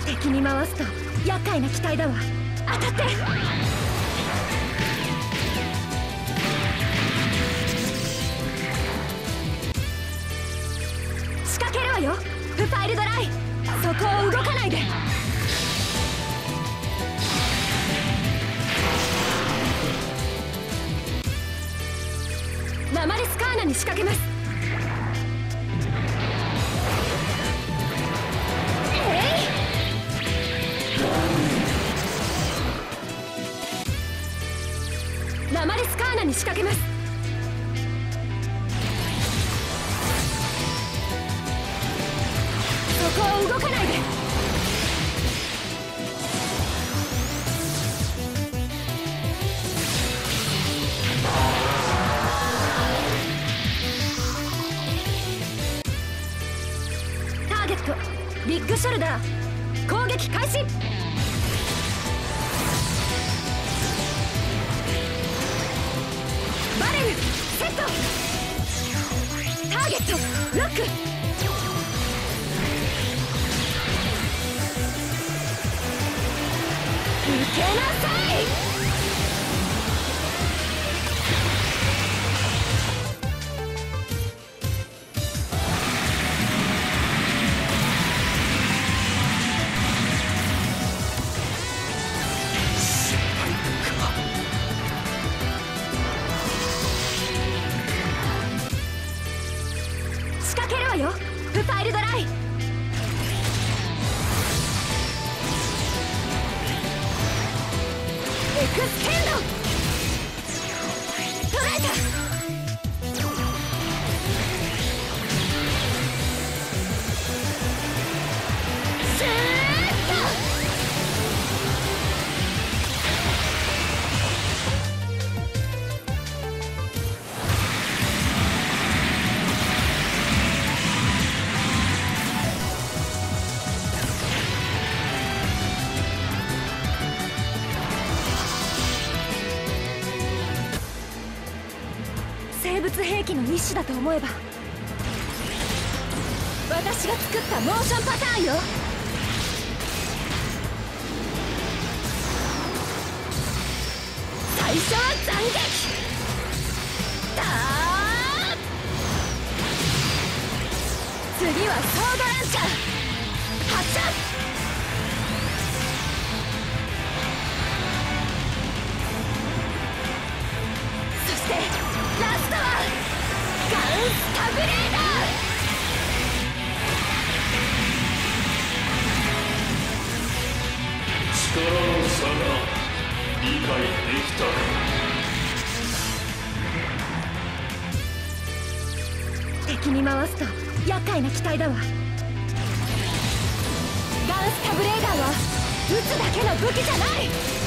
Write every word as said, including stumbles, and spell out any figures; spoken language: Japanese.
敵に回すと厄介な機体だわ。当たって。仕掛けるわよプパイルドライ。そこを動かないで。ママレスカーナに仕掛けます。ラマレスカーナに仕掛けます。そこを動かないで。ターゲットビッグショルダー攻撃開始。バレルセット。ターゲットロック。受けなさい。仕掛けるわよプパイルドライ。エクステンド。捉えた。シューッと。生物兵器の一種だと思えば私が作ったモーションパターンよ。最初は斬撃だー。次はソードランチャー発射。そしてラストはガンスタブレーダー。 力の差が理解できたか。 敵に回すと厄介な機体だわ。ガンスタブレーダーは撃つだけの武器じゃない。